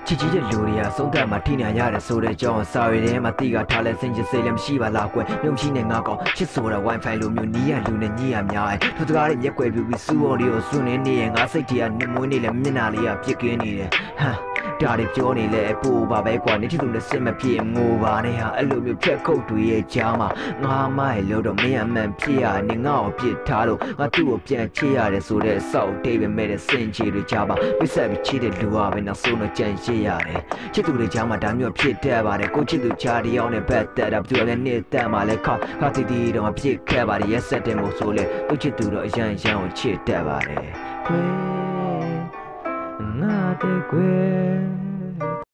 ချစ်ကြီးတဲ့လူတွေကဆုံးသက်မှာထိနေရတယ်ဆိုတဲ့ကြောင်းစာရီထဲမှာတိကထားလဲစင်ချစ်စိတ်လည်းမရှိပါလားကွယ်မြုံရှိနေငါကောင်ချစ်ဆိုတာ wifi လိုမျိုးနီးရလူနဲ့ညီးရများတယ်သူစကားတွေမျက်ကွယ်ပြူပြီးစူးပေါ်လေးကိုစွန့်နေရင်ငါစိတ်တွေကနစ်မွေးနေလဲမျက်နှာလေးကပြစ်ကင်းနေတယ်ဟမ်ဒါတွေပြောနေလဲပူပါပဲကွာနေချစ်သူနဲ့စစ်မပြေငိုပါနဲ့ဟာအဲ့လိုမျိုးဖြက်ခုတ်တွေရဲ့ကြားမှာငါမရဲ့လို့တော့မင်းအမှန်ဖြစ်ရနေငါ့ကိုပြစ်ထားလို့ငါသူ့ကိုပြန်ချစ်ရတယ်ဆိုတဲ့အဆောက်တိတ်ပဲမဲ့တဲ့စင်ချီတွေကြားပါပြစ်ဆက်ပြီးချစ်တဲ့လူဟာပဲနောက်ဆုံးတော့ကြံရှိရတယ်ချစ်သူတွေကြားမှာဒါမျိုးဖြစ်တတ်ပါတယ်ကိုချစ်သူချားတယောက်နဲ့ဘက်တက်တာဘယ်သူလဲနေတက်မှာလဲခါတီတီတော့ဖြစ်ခဲ့ပါတယ်ရက်ဆက်တယ်မို့ဆိုလဲသူချစ်သူတော့အရန်ကိုချစ်တတ်ပါတယ်ခွေငါတဲ့ခွေ